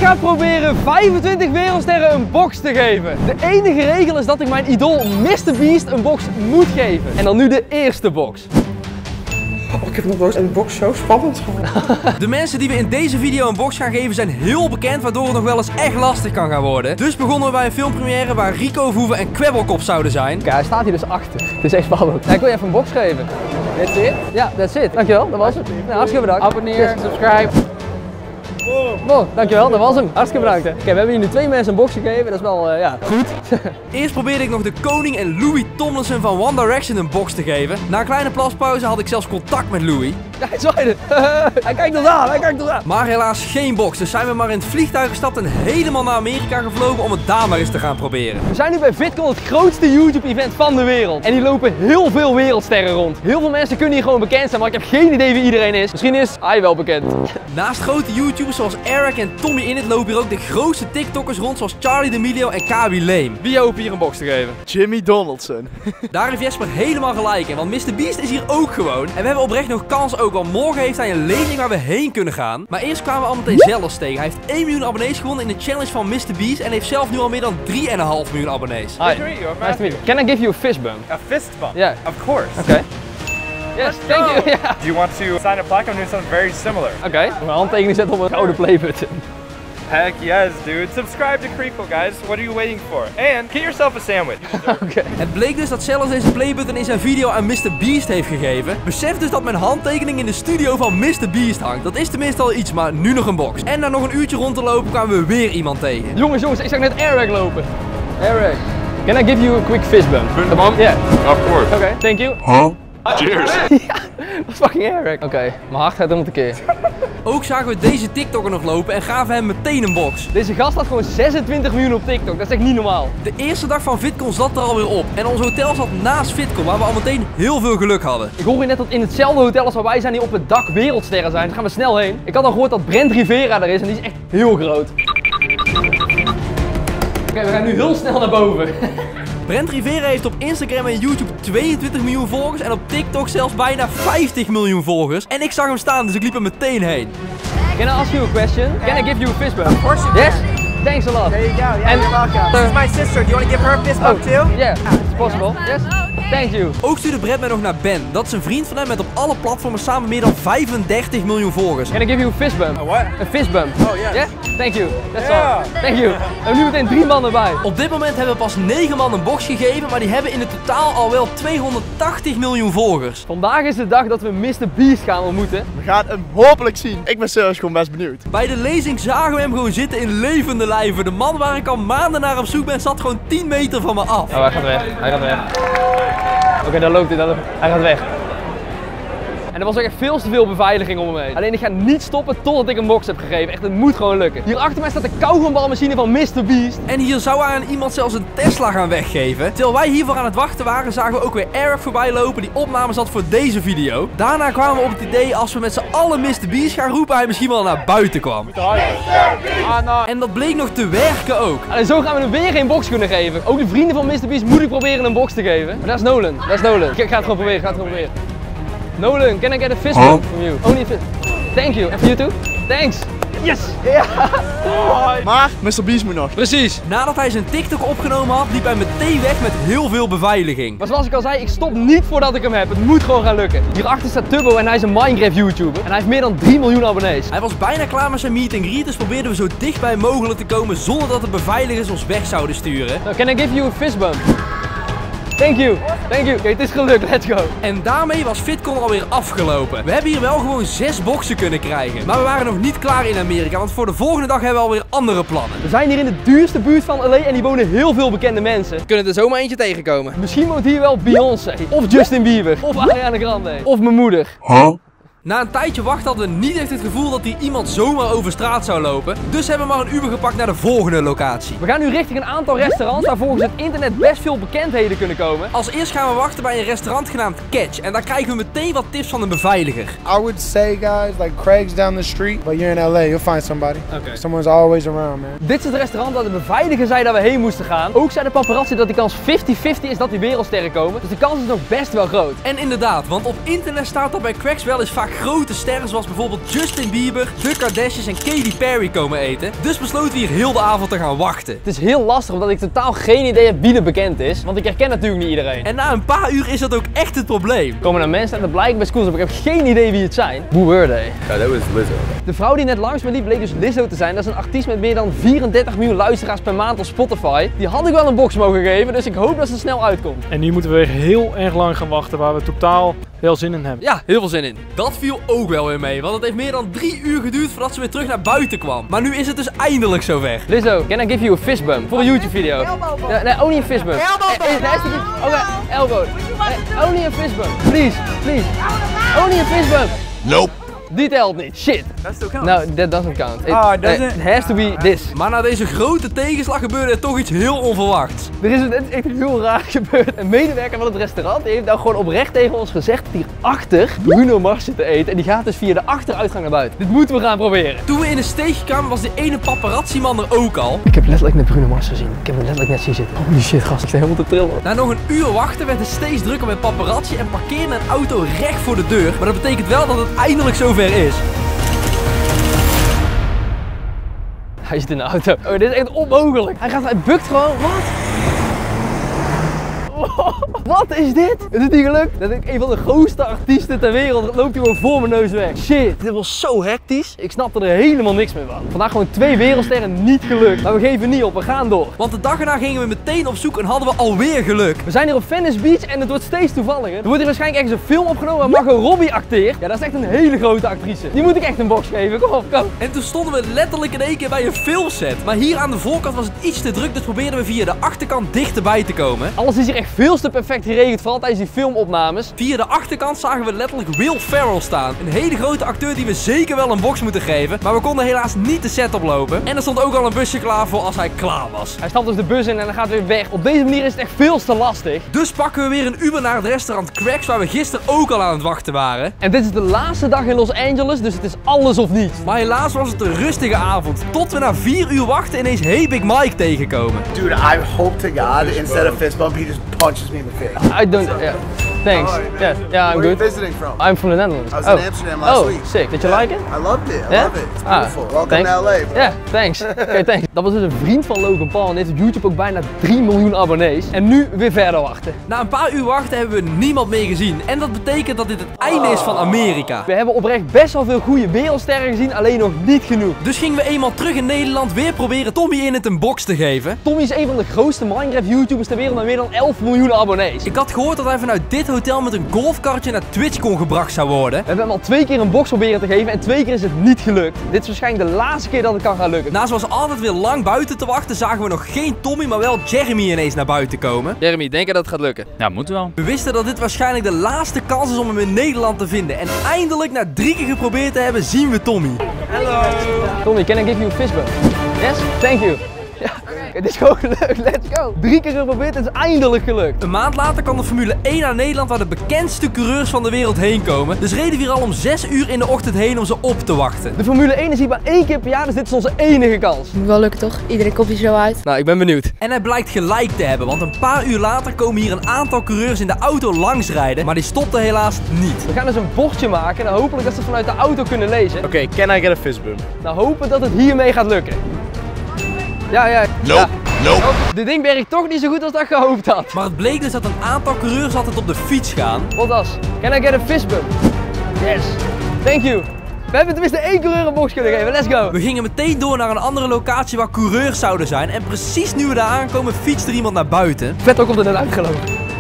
ga proberen 25 wereldsterren een box te geven. De enige regel is dat ik mijn idool MrBeast een box moet geven. En dan nu de eerste box. Oh, ik heb nog nooit een box zo spannend gehad. De mensen die we in deze video een box gaan geven zijn heel bekend, waardoor het nog wel eens echt lastig kan gaan worden. Dus begonnen we bij een filmpremière waar Rico Verhoeven en Kwebbelkop zouden zijn. Kijk, hij staat hier dus achter. Het is echt spannend. Ja, ik wil je even een box geven. That's it? Ja, that's it. Dankjewel, dat was het. Nou, hartstikke bedankt. Abonneer, subscribe. Wow, dankjewel, dat was hem. Hartstikke bedankt. Hè. Kijk, we hebben hier nu 2 mensen een box gegeven, dat is wel, ja, goed. Eerst probeerde ik nog de koning en Louis Tomlinson van One Direction een box te geven. Na een kleine plaspauze had ik zelfs contact met Louis. Ja, hij zwaaide. Hij kijkt ons aan, hij kijkt ons aan. Maar helaas geen box, dus zijn we maar in het vliegtuig gestapt en helemaal naar Amerika gevlogen om het daar maar eens te gaan proberen. We zijn nu bij VidCon, het grootste YouTube-event van de wereld. En hier lopen heel veel wereldsterren rond. Heel veel mensen kunnen hier gewoon bekend zijn, maar ik heb geen idee wie iedereen is. Misschien is hij wel bekend. Naast grote YouTubers zoals Eric en Tommy Innit lopen hier ook de grootste TikTokkers rond zoals Charlie D'Amelio en Kaby Lame. Wie hoopt hier een box te geven? Jimmy Donaldson. Daar heeft Jesper helemaal gelijk in, want MrBeast is hier ook gewoon. En we hebben oprecht nog kans ook, want morgen heeft hij een lezing waar we heen kunnen gaan. Maar eerst kwamen we al meteen zelfs tegen. Hij heeft 1 miljoen abonnees gewonnen in de challenge van MrBeast en heeft zelf nu al meer dan 3,5 miljoen abonnees. Hi. Nice to meet you. Can I give you a fist bump? A fist bump? Yeah. Of course. Okay. Yes, thank you. Yeah. Do you want to sign a plaque? I'm doing something very similar. Oké, mijn handtekening zetten op een gouden playbutton. Heck yes, dude. Subscribe to Creepo, guys. What are you waiting for? And get yourself a sandwich. Oké. Het bleek dus dat zelfs deze playbutton in zijn video aan MrBeast heeft gegeven. Besef dus dat mijn handtekening in de studio van MrBeast hangt. Dat is tenminste al iets, maar nu nog een box. En na nog een uurtje rond te lopen kwamen we weer iemand tegen. Jongens, ik zag net Eric lopen. Eric, can I give you a quick fist bump? Fist bump? Yeah. Of course. Oké, thank you. Huh? Cheers. Ja, dat is fucking Eric. Oké, mijn hart gaat helemaal tekeer. Ook zagen we deze TikToker nog lopen en gaven hem meteen een box. Deze gast had gewoon 26 miljoen op TikTok, dat is echt niet normaal. De eerste dag van VidCon zat er alweer op. En ons hotel zat naast VidCon, waar we al meteen heel veel geluk hadden. Ik hoor hier net dat in hetzelfde hotel als waar wij zijn, die op het dak wereldsterren zijn. Daar gaan we snel heen. Ik had al gehoord dat Brent Rivera er is en die is echt heel groot. Oké, we gaan nu heel snel naar boven. Brent Rivera heeft op Instagram en YouTube 22 miljoen volgers en op TikTok zelfs bijna 50 miljoen volgers. En ik zag hem staan, dus ik liep er meteen heen. Can I ask you a question? Can I give you a fist bump? Of course you can. Yes? Thanks a lot. There you go. Yeah, you're welcome. This is my sister. Do you want to give her a fist bump too? Yeah, it's possible. Yes? Thank you. Ook stuurde Brent mij nog naar Ben. Dat is een vriend van hem met op alle platformen samen meer dan 35 miljoen volgers. Can I give you a fist bump? A what? A fist bump. Oh, yes. Yeah? Thank you. That's Yeah. all. Thank you. We hebben nu meteen 3 man erbij. Op dit moment hebben we pas 9 man een box gegeven, maar die hebben in het totaal al wel 280 miljoen volgers. Vandaag is de dag dat we MrBeast gaan ontmoeten. We gaan hem hopelijk zien. Ik ben serieus gewoon best benieuwd. Bij de lezing zagen we hem gewoon zitten in levende lijven. De man waar ik al maanden naar op zoek ben zat gewoon 10 meter van me af. Oh, hij gaat weg. Hij gaat weg. Oké, daar loopt hij. Hij gaat weg. En er was ook echt veel te veel beveiliging om hem heen. Alleen ik ga niet stoppen totdat ik een box heb gegeven. Echt, het moet gewoon lukken. Hier achter mij staat de kauwgombalmachine van MrBeast. En hier zou aan iemand zelfs een Tesla gaan weggeven. Terwijl wij hiervoor aan het wachten waren, zagen we ook weer Eric voorbij lopen die opnames had voor deze video. Daarna kwamen we op het idee, als we met z'n allen MrBeast gaan roepen, hij misschien wel naar buiten kwam. En dat bleek nog te werken ook. En zo gaan we hem weer geen box kunnen geven. Ook de vrienden van MrBeast moet ik proberen een box te geven. Maar dat is Nolan. Dat is Nolan. Ik ga het gewoon proberen. Nolan, can I get a fist bump from you? Only a fist. Thank you. And for you too? Thanks. Yes! Ja! Maar MrBeast moet nog. Precies. Nadat hij zijn TikTok opgenomen had, liep hij meteen weg met heel veel beveiliging. Maar zoals ik al zei, ik stop niet voordat ik hem heb. Het moet gewoon gaan lukken. Hierachter staat Tubbo en hij is een Minecraft YouTuber. En hij heeft meer dan 3 miljoen abonnees. Hij was bijna klaar met zijn meet and greet, dus probeerden we zo dichtbij mogelijk te komen zonder dat de beveiligers ons weg zouden sturen. So, can I give you a fist bump? Thank you. Thank you. Oké, het is gelukt. Let's go. En daarmee was VidCon alweer afgelopen. We hebben hier wel gewoon 6 boxen kunnen krijgen. Maar we waren nog niet klaar in Amerika, want voor de volgende dag hebben we alweer andere plannen. We zijn hier in de duurste buurt van LA en hier wonen heel veel bekende mensen. We kunnen er zomaar eentje tegenkomen. Misschien woont hier wel Beyoncé, of Justin Bieber, of Ariana Grande, of mijn moeder. Huh? Na een tijdje wachten hadden we niet echt het gevoel dat hier iemand zomaar over straat zou lopen. Dus hebben we maar een Uber gepakt naar de volgende locatie. We gaan nu richting een aantal restaurants waar volgens het internet best veel bekendheden kunnen komen. Als eerst gaan we wachten bij een restaurant genaamd Catch. En daar krijgen we meteen wat tips van een beveiliger. I would say, guys, like Craig's down the street, but you're in LA, you'll find somebody. Okay. Someone's always around, man. Dit is het restaurant waar de beveiliger zei dat we heen moesten gaan. Ook zei de paparazzi dat die kans 50-50 is dat die wereldsterren komen. Dus de kans is nog best wel groot. En inderdaad, want op internet staat dat bij Craigs wel eens vaak grote sterren zoals bijvoorbeeld Justin Bieber, de Kardashians en Katy Perry komen eten. Dus besloten we hier heel de avond te gaan wachten. Het is heel lastig omdat ik totaal geen idee heb wie er bekend is. Want ik herken natuurlijk niet iedereen. En na een paar uur is dat ook echt het probleem. Komen er mensen en dat blijkt bij schools, maar ik heb geen idee wie het zijn. Who were they? Ja, dat was Lizzo. De vrouw die net langs me liep bleek dus Lizzo te zijn. Dat is een artiest met meer dan 34 miljoen luisteraars per maand op Spotify. Die had ik wel een box mogen geven, dus ik hoop dat ze snel uitkomt. En nu moeten we weer heel erg lang gaan wachten waar we totaal veel zin in hebben. Ja, heel veel zin in. Dat viel ook wel weer mee, want het heeft meer dan 3 uur geduurd voordat ze weer terug naar buiten kwam. Maar nu is het dus eindelijk zover. Lizzo, can I give you a fist bump? Voor een YouTube video. Nee, only a fist bump. Okay, elbow. Only a fist bump. Please. Only a fist bump. Nope. Die telt niet. Shit. That still counts. No, that doesn't count. It has to be this. Maar na deze grote tegenslag gebeurde er toch iets heel onverwachts. Er is echt heel raar gebeurd. Een medewerker van het restaurant heeft nou gewoon oprecht tegen ons gezegd dat hierachter Bruno Mars zit te eten. En die gaat dus via de achteruitgang naar buiten. Dit moeten we gaan proberen. Toen we in de steeg kwamen was die ene paparazzi-man er ook al. Ik heb letterlijk net Bruno Mars gezien. Ik heb hem letterlijk net zien zitten. Holy shit, gast, ik sta helemaal te trillen. Na nog een uur wachten werd het steeds drukker met paparazzi en parkeerde een auto recht voor de deur. Maar dat betekent wel dat het eindelijk zover is. Hij zit in de auto. Oh, dit is echt onmogelijk. Hij bukt gewoon. Wat? Wat is dit? Is het niet gelukt? Dat is een van de grootste artiesten ter wereld. Dat loopt hij gewoon voor mijn neus weg. Shit, dit was zo hectisch. Ik snapte er helemaal niks meer van. Vandaag gewoon 2 wereldsterren niet gelukt. Maar we geven niet op, we gaan door. Want de dag erna gingen we meteen op zoek en hadden we alweer geluk. We zijn hier op Venice Beach en het wordt steeds toevalliger. Er wordt hier waarschijnlijk ergens een film opgenomen waar Margot Robbie acteert. Ja, dat is echt een hele grote actrice. Die moet ik echt een box geven. Kom op, kom. En toen stonden we letterlijk in één keer bij een filmset. Maar hier aan de voorkant was het iets te druk, dus probeerden we via de achterkant dichterbij te komen. Alles is hier echt veel te perfect geregeld, vooral tijdens die filmopnames. Via de achterkant zagen we letterlijk Will Ferrell staan. Een hele grote acteur die we zeker wel een box moeten geven. Maar we konden helaas niet de set oplopen. En er stond ook al een busje klaar voor als hij klaar was. Hij stapt dus de bus in en dan gaat weer weg. Op deze manier is het echt veel te lastig. Dus pakken we weer een Uber naar het restaurant Cracks, waar we gisteren ook al aan het wachten waren. En dit is de laatste dag in Los Angeles, dus het is alles of niets. Maar helaas was het een rustige avond. Tot we na 4 uur wachten ineens Hey Big Mike tegenkomen. Dude, I hope to God, instead of fist bump, he just punches me in the face. I don't, yeah. Thanks. Oh, yeah, I'm Where are you good. visiting from? I'm from the Netherlands. I was in Amsterdam last week. Sick. Did you like it? I loved it. I Yeah? love it. It's beautiful. Welcome thanks. to LA, bro. Yeah, thanks. Okay, thanks. Dat was dus een vriend van Logan Paul en heeft op YouTube ook bijna 3 miljoen abonnees. En nu weer verder wachten. Na een paar uur wachten hebben we niemand meer gezien. En dat betekent dat dit het einde is van Amerika. We hebben oprecht best wel veel goede wereldsterren gezien, alleen nog niet genoeg. Dus gingen we eenmaal terug in Nederland weer proberen Tommy in het een box te geven. Tommy is een van de grootste Minecraft YouTubers ter wereld met meer dan 11 miljoen abonnees. Ik had gehoord dat hij vanuit dit hotel met een golfkarretje naar Twitch kon gebracht zou worden. We hebben hem al 2 keer een box proberen te geven en 2 keer is het niet gelukt. Dit is waarschijnlijk de laatste keer dat het kan gaan lukken. Na zoals altijd weer lang buiten te wachten zagen we nog geen Tommy, maar wel Jeremy ineens naar buiten komen. Jeremy, denk je dat het gaat lukken? Ja, moet wel. We wisten dat dit waarschijnlijk de laatste kans is om hem in Nederland te vinden. En eindelijk, na 3 keer geprobeerd te hebben, zien we Tommy. Tommy, can I give you a fist bump? Yes? Thank you. Ja, het is gewoon gelukt. Let's go. 3 keer geprobeerd, het is eindelijk gelukt. Een maand later kwam de Formule 1 naar Nederland, waar de bekendste coureurs van de wereld heen komen. Dus reden we hier al om 6 uur in de ochtend heen om ze op te wachten. De Formule 1 is hier maar 1 keer per jaar, dus dit is onze enige kans. Moet wel lukken toch? Iedereen komt hier zo uit. Nou, ik ben benieuwd. En hij blijkt gelijk te hebben, want een paar uur later komen hier een aantal coureurs in de auto langs rijden. Maar die stopten helaas niet. We gaan dus een bordje maken en hopelijk dat ze het vanuit de auto kunnen lezen. Okay, can I get a fist bump? Nou, hopen dat het hiermee gaat lukken. Ja. Nope. Nope. Dit ding werkt toch niet zo goed als dat ik gehoopt had. Maar het bleek dus dat een aantal coureurs altijd op de fiets gaan. Wat was? Can I get a fist bump? Yes. Thank you. We hebben tenminste 1 coureur een box kunnen geven. Let's go. We gingen meteen door naar een andere locatie waar coureurs zouden zijn. En precies nu we daar aankomen, fietst er iemand naar buiten. Vettel komt er net uitgelopen.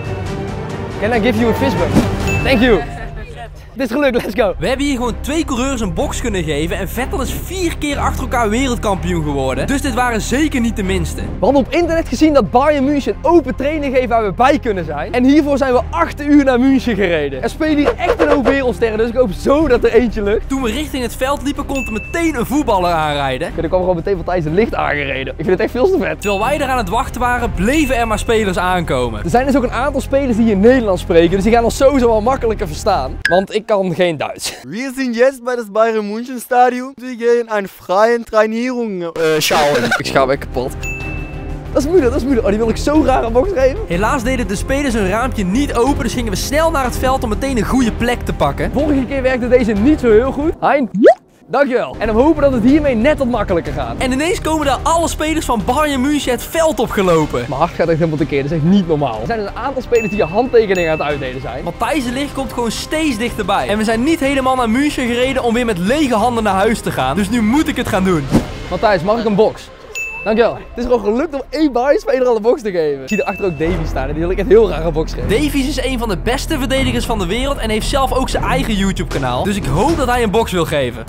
Can I give you a fist bump? Thank you. Dit is gelukt, let's go. We hebben hier gewoon 2 coureurs een box kunnen geven. En Vettel is 4 keer achter elkaar wereldkampioen geworden. Dus dit waren zeker niet de minste. We hadden op internet gezien dat Bayern München een open training geeft waar we bij kunnen zijn. En hiervoor zijn we 8 uur naar München gereden. Er spelen hier echt een hoop wereldsterren, dus ik hoop zo dat er eentje lukt. Toen we richting het veld liepen, kon er meteen een voetballer aanrijden. Er kwam gewoon meteen van tijdens het licht aangereden. Ik vind het echt veel te vet. Terwijl wij er aan het wachten waren, bleven er maar spelers aankomen. Er zijn dus ook een aantal spelers die hier Nederlands spreken, dus die gaan ons sowieso wel makkelijker verstaan. Want ik kan geen Duits. Wir sind jetzt bei das Bayern München Stadion. Wir gehen eine freie Trainierung schauen. Ik schaam echt kapot. Dat is moeder, dat is moeder. Oh, die wil ik zo graag een box geven. Helaas deden de spelers hun raampje niet open, dus gingen we snel naar het veld om meteen een goede plek te pakken. Vorige keer werkte deze niet zo heel goed. Hein, dankjewel. En we hopen dat het hiermee net wat makkelijker gaat. En ineens komen daar alle spelers van Bayern München het veld opgelopen. Mijn hart gaat echt helemaal tekeer, dat is echt niet normaal. Er zijn dus een aantal spelers die je handtekeningen aan het uitdelen zijn. Matthijs de Ligt komt gewoon steeds dichterbij. En we zijn niet helemaal naar München gereden om weer met lege handen naar huis te gaan. Dus nu moet ik het gaan doen. Matthijs, mag ik een box? Dankjewel. Het is gewoon gelukt om één Bayern-speler al een box te geven. Ik zie erachter ook Davy staan en die wil ik echt heel graag een box geven. Davies is een van de beste verdedigers van de wereld en heeft zelf ook zijn eigen YouTube kanaal. Dus ik hoop dat hij een box wil geven.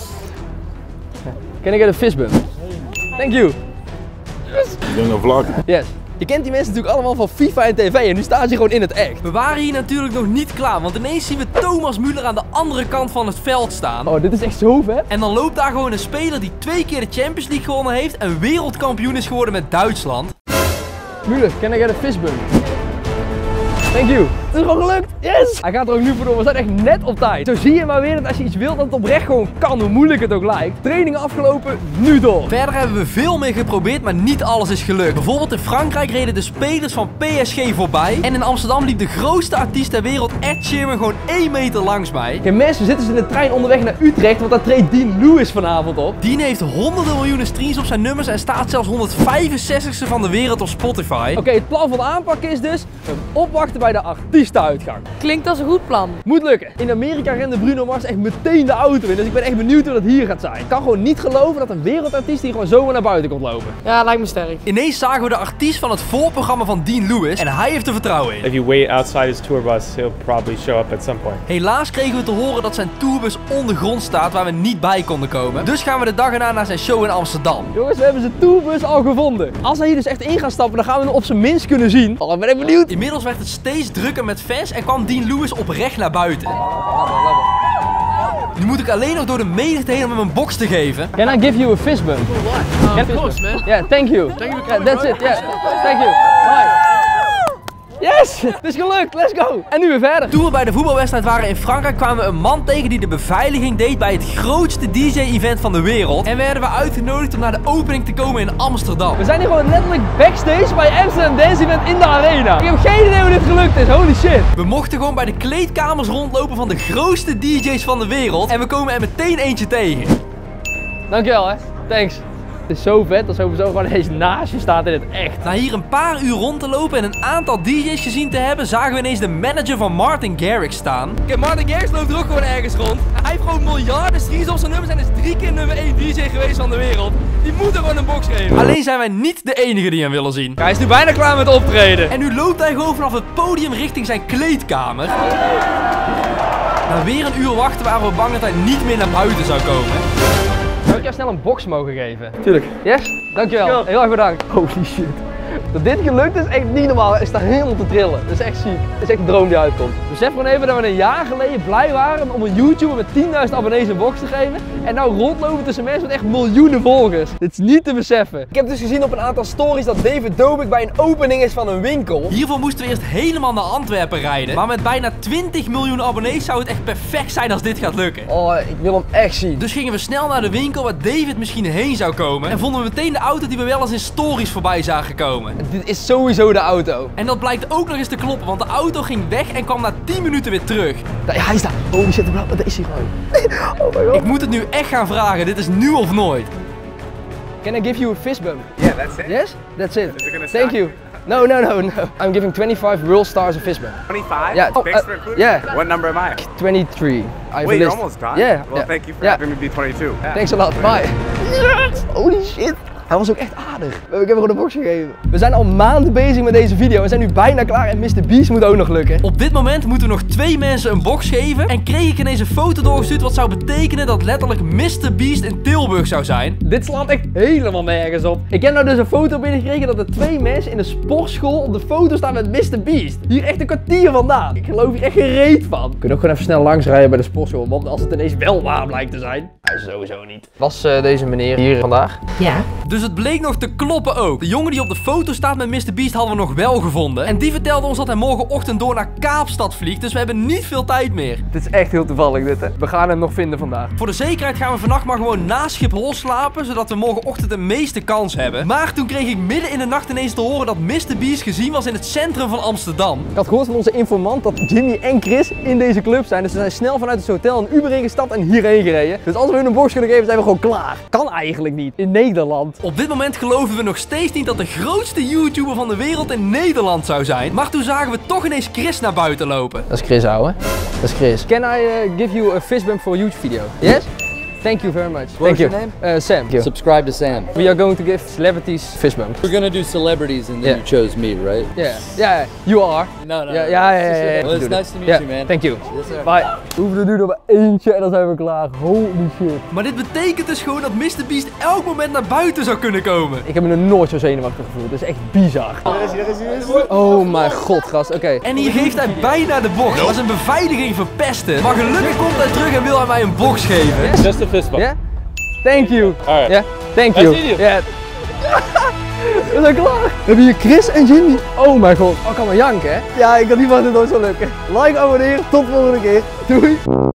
Can I get a fist bump? Thank you. Yes. Doing a vlog. Yes. Je kent die mensen natuurlijk allemaal van FIFA en TV en nu staan ze gewoon in het echt. We waren hier natuurlijk nog niet klaar, want ineens zien we Thomas Müller aan de andere kant van het veld staan. Oh, dit is echt zo vet. En dan loopt daar gewoon een speler die 2 keer de Champions League gewonnen heeft en wereldkampioen is geworden met Duitsland. Müller, can I get a fist bump? Thank you. Het is gewoon gelukt. Yes! Hij gaat er ook nu voor door. We zijn echt net op tijd. Zo zie je maar weer dat als je iets wilt, dat het oprecht gewoon kan, hoe moeilijk het ook lijkt. Trainingen afgelopen, nu door. Verder hebben we veel meer geprobeerd, maar niet alles is gelukt. Bijvoorbeeld in Frankrijk reden de spelers van PSG voorbij. En in Amsterdam liep de grootste artiest ter wereld, Ed Sheeran, gewoon 1 meter langs mij. Kijk mensen, we zitten dus in de trein onderweg naar Utrecht, want daar treedt Dean Lewis vanavond op. Dean heeft honderden miljoenen streams op zijn nummers en staat zelfs 165ste van de wereld op Spotify. Oké, het plan van aanpak is dus opwachten bij de artiestenuitgang. Klinkt als een goed plan. Moet lukken. In Amerika rende Bruno Mars echt meteen de auto in, dus ik ben echt benieuwd hoe dat hier gaat zijn. Ik kan gewoon niet geloven dat een wereldartiest hier gewoon zomaar naar buiten komt lopen. Ja, lijkt me sterk. Ineens zagen we de artiest van het voorprogramma van Dean Lewis en hij heeft er vertrouwen in. If you wait outside his tour bus, he'll probably show up at some point. Helaas kregen we te horen dat zijn tourbus ondergrond staat waar we niet bij konden komen. Dus gaan we de dag erna naar zijn show in Amsterdam. Jongens, we hebben zijn tourbus al gevonden. Als hij hier dus echt in gaat stappen, dan gaan we hem op zijn minst kunnen zien. Oh, ik ben echt benieuwd. Inmiddels werd het steeds drukker met fans en kwam Dean Lewis oprecht naar buiten. Nu moet ik alleen nog door de menigte heen om hem een box te geven. Can I give you a fist bump? Of course, man. Yeah, thank you. Thank you. Yeah, that's it. Yeah, thank you. Bye. Yes! Het is gelukt, let's go! En nu weer verder. Toen we bij de voetbalwedstrijd waren in Frankrijk kwamen we een man tegen die de beveiliging deed bij het grootste DJ-event van de wereld. En werden we uitgenodigd om naar de opening te komen in Amsterdam. We zijn hier gewoon letterlijk backstage bij Amsterdam Dance Event in de arena. Ik heb geen idee hoe dit gelukt is, holy shit. We mochten gewoon bij de kleedkamers rondlopen van de grootste DJ's van de wereld. En we komen er meteen eentje tegen. Dankjewel hè, thanks. Het is zo vet dat sowieso gewoon eens naast je staat in het echt. Na hier een paar uur rond te lopen en een aantal DJ's gezien te hebben, zagen we ineens de manager van Martin Garrix staan. Kijk, Martin Garrix loopt er ook gewoon ergens rond. Hij heeft gewoon miljarden streams op zijn nummers en is 3 keer nummer 1 DJ geweest van de wereld. Die moet er gewoon een box geven. Alleen zijn wij niet de enige die hem willen zien. Hij is nu bijna klaar met optreden. En nu loopt hij gewoon vanaf het podium richting zijn kleedkamer. Na weer een uur wachten waren we bang dat hij niet meer naar buiten zou komen. Zou ik jou snel een box mogen geven? Tuurlijk. Yes? Dankjewel. Heel erg bedankt. Holy shit. Dat dit gelukt is echt niet normaal. Ik sta helemaal te trillen. Dat is echt ziek. Dat is echt een droom die uitkomt. Besef gewoon even dat we een jaar geleden blij waren om een YouTuber met 10.000 abonnees een box te geven. En nou rondlopen tussen mensen met echt miljoenen volgers. Dit is niet te beseffen. Ik heb dus gezien op een aantal stories dat David Dobrik bij een opening is van een winkel. Hiervoor moesten we eerst helemaal naar Antwerpen rijden. Maar met bijna 20 miljoen abonnees zou het echt perfect zijn als dit gaat lukken. Oh, ik wil hem echt zien. Dus gingen we snel naar de winkel waar David misschien heen zou komen. En vonden we meteen de auto die we wel eens in stories voorbij zagen komen. Dit is sowieso de auto. En dat blijkt ook nog eens te kloppen, want de auto ging weg en kwam na 10 minuten weer terug. Ja, hij is daar. Holy shit, wat is hij gewoon? Oh my god. Ik moet het nu echt gaan vragen, dit is nu of nooit. Can I give you a fist bump? Yeah, that's it. Yes? That's it. Is it gonna Thank suck? you. No. I'm giving 25 world stars a fist bump. 25? Yeah. Oh, Thanks for including yeah. me. What number am I? 23. I have Wait, a you're list. almost done? Yeah. Well, thank you for Yeah. having me be 22. Yeah. Thanks a lot. Bye. Yes! Holy shit. Hij was ook echt aardig. Ik heb hem gewoon een box gegeven. We zijn al maanden bezig met deze video. We zijn nu bijna klaar en Mr. Beast moet ook nog lukken. Op dit moment moeten we nog 2 mensen een box geven. En kreeg ik ineens een foto doorgestuurd wat zou betekenen dat letterlijk Mr. Beast in Tilburg zou zijn. Dit slaat echt helemaal nergens op. Ik heb nou dus een foto binnengekregen dat er 2 mensen in de sportschool op de foto staan met Mr. Beast. Hier echt een kwartier vandaan. Ik geloof hier echt geen reet van. We kunnen ook gewoon even snel langs rijden bij de sportschool. Want als het ineens wel waar blijkt te zijn. Hij is sowieso niet. Was deze meneer hier vandaag? Ja. Dus Dus het bleek nog te kloppen ook. De jongen die op de foto staat met MrBeast hadden we nog wel gevonden. En die vertelde ons dat hij morgenochtend door naar Kaapstad vliegt. Dus we hebben niet veel tijd meer. Dit is echt heel toevallig dit, hè. We gaan hem nog vinden vandaag. Voor de zekerheid gaan we vannacht maar gewoon na Schiphol slapen, zodat we morgenochtend de meeste kans hebben. Maar toen kreeg ik midden in de nacht ineens te horen dat MrBeast gezien was in het centrum van Amsterdam. Ik had gehoord van onze informant dat Jimmy en Chris in deze club zijn. Dus ze zijn snel vanuit het hotel een Uber ingestapt en hierheen gereden. Dus als we hun een box kunnen geven, zijn we gewoon klaar. Kan eigenlijk niet. In Nederland. Op dit moment geloven we nog steeds niet dat de grootste YouTuber van de wereld in Nederland zou zijn. Maar toen zagen we toch ineens Chris naar buiten lopen. Dat is Chris, ouwe. Dat is Chris. Can I give you a fist bump for a YouTube video? Yes? Thank you very much. What's your name? Sam. Subscribe to Sam. We are going to give celebrities fist bumps. We're gonna do celebrities and then you chose me, right? Yeah, you are. No. Yeah. Well, it's nice to meet you, man. Thank you. Yes, sir. Bye. We hoeven er nu nog maar eentje en dan zijn we klaar. Holy shit. Maar dit betekent dus gewoon dat MrBeast elk moment naar buiten zou kunnen komen. Ik heb me nog nooit zo zenuwachtig gevoeld. Dat is echt bizar. Oh mijn god, gast. Oké. En hier geeft hij bijna de box. Dat was een beveiliging verpesten. Maar gelukkig komt hij terug en wil hij mij een box geven. Just a fist bump. Yeah? Thank you. Alright. Yeah? Thank you. Yeah. We zijn klaar. We hebben hier Chris en Jimmy. Oh mijn god. Oh, ik kan maar janken, hè? Ja, ik kan niet van dit nooit zo lukken. Like, abonneer. Tot de volgende keer. Doei.